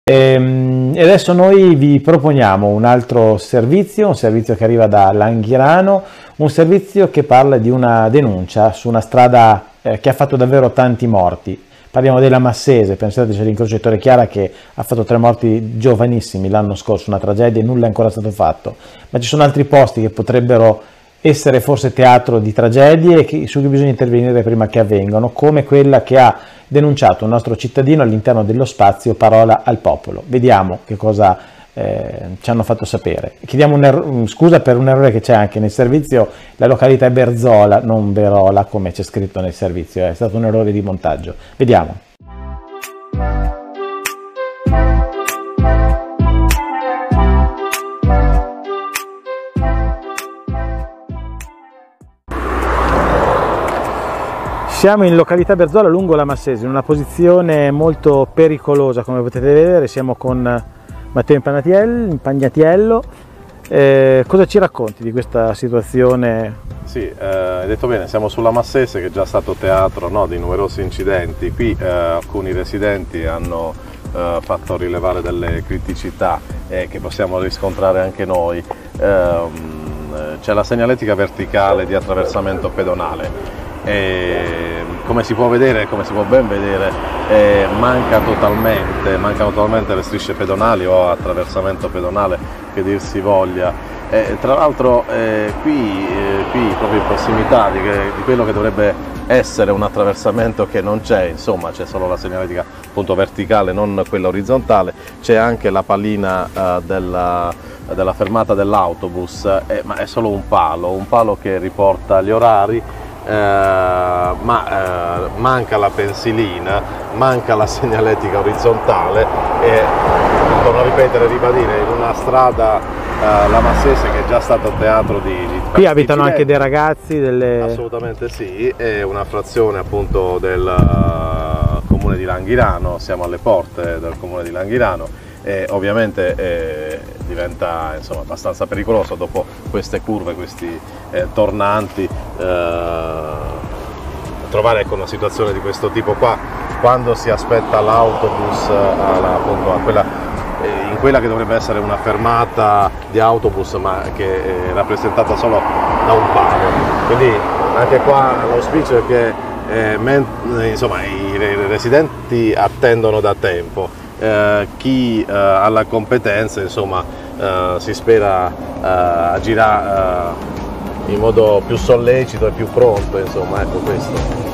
E adesso noi vi proponiamo un altro servizio, un servizio che arriva da Langhirano, un servizio che parla di una denuncia su una strada che ha fatto davvero tanti morti. Parliamo della Massese, pensateci all'incrocio di Torre Chiara che ha fatto 3 morti giovanissimi l'anno scorso, una tragedia e nulla è ancora stato fatto. Ma ci sono altri posti che potrebbero essere forse teatro di tragedie su cui bisogna intervenire prima che avvengano, come quella che ha denunciato un nostro cittadino all'interno dello spazio Parola al Popolo. Vediamo che cosa ci hanno fatto sapere. Chiediamo scusa per un errore che c'è anche nel servizio, la località è Berzola, non Verola come c'è scritto nel servizio, è stato un errore di montaggio. Vediamo. Siamo in località Berzola lungo la Massese, in una posizione molto pericolosa come potete vedere. Siamo con Matteo Impagnatiello. Cosa ci racconti di questa situazione? Sì, hai detto bene, siamo sulla Massese che è già stato teatro, no, di numerosi incidenti. Qui alcuni residenti hanno fatto rilevare delle criticità che possiamo riscontrare anche noi. C'è la segnaletica verticale di attraversamento pedonale. Come si può vedere, come si può ben vedere, mancano totalmente le strisce pedonali o attraversamento pedonale che dir si voglia. Tra l'altro qui proprio in prossimità di quello che dovrebbe essere un attraversamento che non c'è, insomma c'è solo la segnaletica appunto verticale, non quella orizzontale, c'è anche la pallina della fermata dell'autobus, ma è solo un palo che riporta gli orari. Manca la pensilina, manca la segnaletica orizzontale e torno a ripetere e ribadire, in una strada la Massese che è già stato teatro di qui abitano anche dei ragazzi assolutamente sì, è una frazione appunto del comune di Langhirano, siamo alle porte del comune di Langhirano e ovviamente diventa insomma abbastanza pericoloso dopo queste curve, questi tornanti, trovare ecco, una situazione di questo tipo qua quando si aspetta l'autobus appunto in quella che dovrebbe essere una fermata di autobus ma che è rappresentata solo da un palo. Quindi anche qua l'auspicio è che insomma, i residenti attendono da tempo. Chi ha la competenza insomma si spera agirà in modo più sollecito e più pronto, insomma ecco questo.